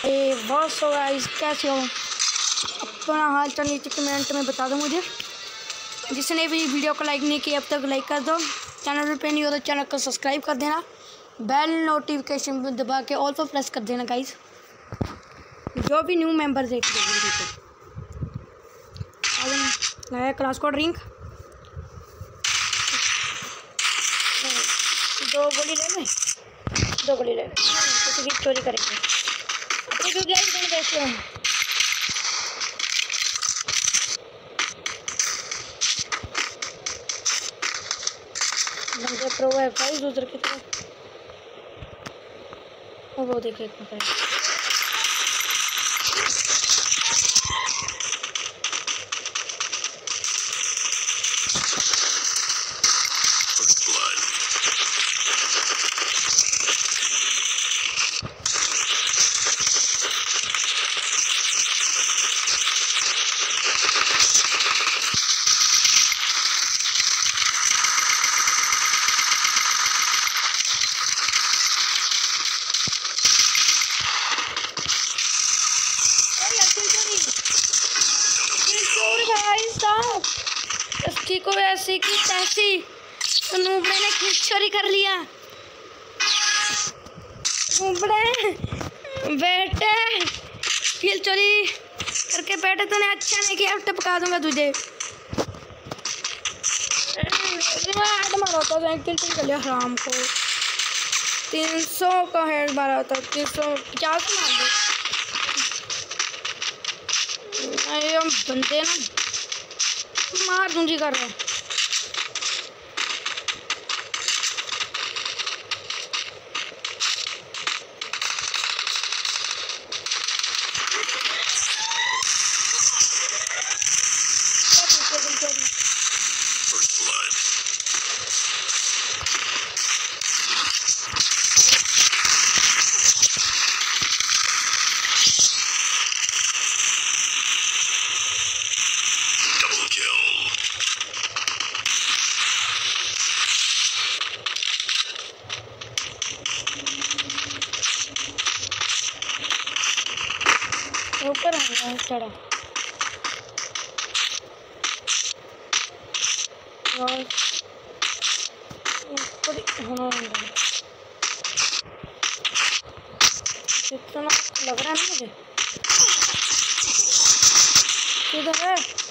बहुत so guys, कैसे हो? अपना हाल चाल नीचे कमेंट में बता दो मुझे। जिसने भी वीडियो को लाइक नहीं किया अब तक लाइक कर दो। चैनल पे नहीं हो तो चैनल को सब्सक्राइब कर देना। बेल नोटिफिकेशन दबा के ऑल पर प्रेस कर देना गाइस, जो भी न्यू मेंबर देख रहे नया क्लास कोड रिंग। दो गोली ले लें, किसी की चोरी करेंगे। क्योंकि कैसे हैं बंदे प्रो है भाई दूसरे की तरफ। वो देखे को ऐसी की तैसी तो नूबड़े ने किल चोरी कर लिया। नूबड़े बेटे किल चोरी करके बैठे, तूने अच्छा नहीं किया, टपका दूंगा तुझे। मारा था किल चोरी कर लिया हराम को। 300 का हेड मारा था, 350 मार दो। बंदे ना मार दूंगी कर रहे हैं। ऊपर है चढ़ा ऊपर होना इतना लग रहा है ना मुझे। किधर है?